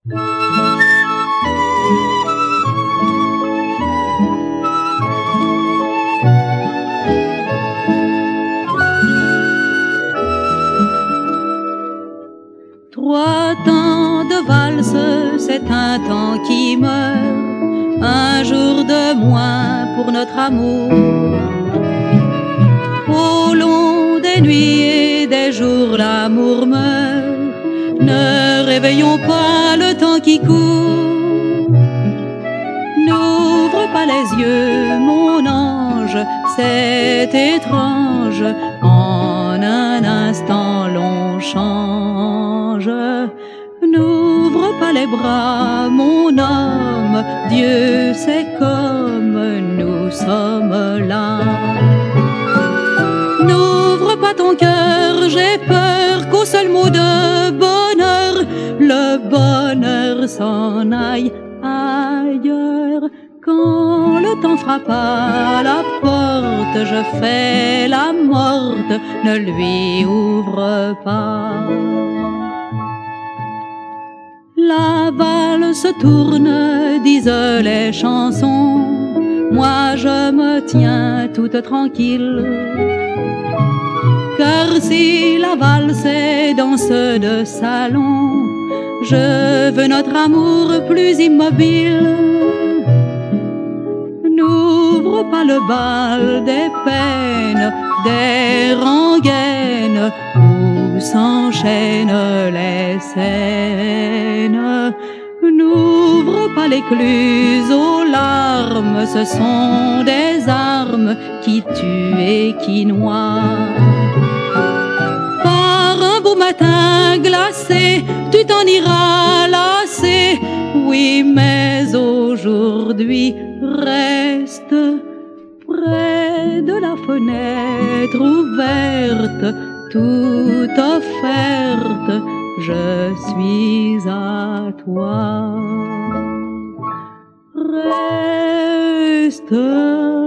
3 temps de valse, c'est un temps qui meurt, un jour de moins pour notre amour. Au long des nuits et des jours, l'amour meurt. Ne réveillons pas le temps qui court. N'ouvre pas les yeux, mon ange, c'est étrange. En un instant, l'on change. N'ouvre pas les bras, mon homme, Dieu sait comme nous sommes là. N'ouvre pas ton cœur, j'ai peur qu'au seul mot de bonheur, le bonheur s'en aille ailleurs. Quand le temps frappe à la porte, je fais la morte, ne lui ouvre pas. La valse tourne, disent les chansons, moi je me tiens toute tranquille. Car si la valse est danse de salon, je veux notre amour plus immobile. N'ouvre pas le bal des peines, des rengaines où s'enchaînent les scènes. N'ouvre pas l'écluse aux larmes, ce sont des armes qui tuent et qui noient. Par un beau matin glacé, tu t'en iras lassé, oui, mais aujourd'hui reste près de la fenêtre ouverte, toute offerte, je suis à toi. Reste